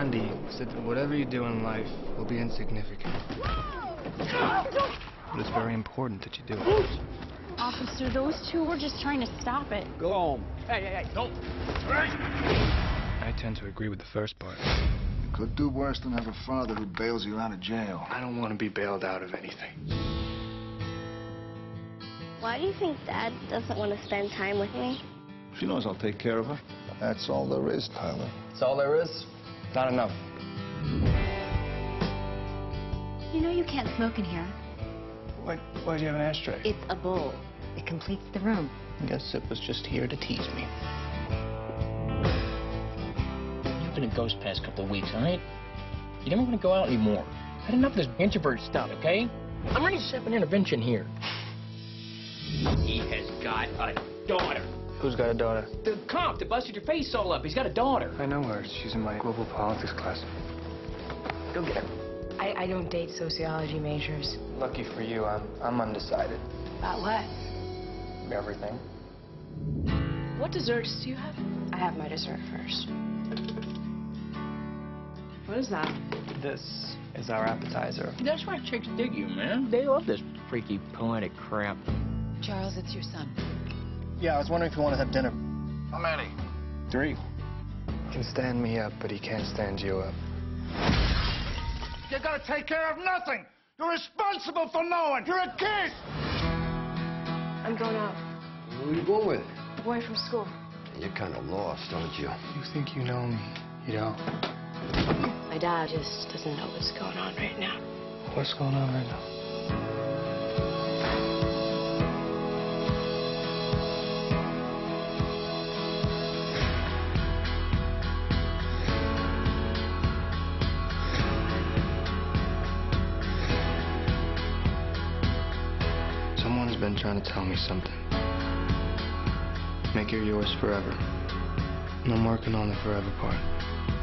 Gandhi said that whatever you do in life will be insignificant. But it's very important that you do it. Officer, those two were just trying to stop it. Go home. Hey, don't. I tend to agree with the first part. You could do worse than have a father who bails you out of jail. I don't want to be bailed out of anything. Why do you think Dad doesn't want to spend time with me? She knows I'll take care of her. That's all there is, Tyler. That's all there is? Not enough. You know you can't smoke in here. Why'd you have an ashtray? It's a bowl. It completes the room. I guess it was just here to tease me. You've been a ghost past couple of weeks, all right? You don't want to go out anymore. I had enough of this introvert stuff, okay? I'm ready to set up an intervention here. He has got a daughter. Who's got a daughter? The cop that busted your face all up. He's got a daughter. I know her. She's in my global politics class. Go get her. I don't date sociology majors. Lucky for you, I'm undecided. About what? Everything. What desserts do you have? I have my dessert first. What is that? This is our appetizer. That's why chicks dig you, man. They love this freaky poetic crap. Charles, it's your son. Yeah, I was wondering if you want to have dinner. How many? 3. He can stand me up, but he can't stand you up. You gotta take care of nothing. You're responsible for no one. You're a kid. I'm going out. Who are you going with? A boy from school. You're kind of lost, aren't you? You think you know me. You don't. My dad just doesn't know what's going on right now. What's going on right now? Someone's been trying to tell me something. Make her yours forever. And I'm working on the forever part.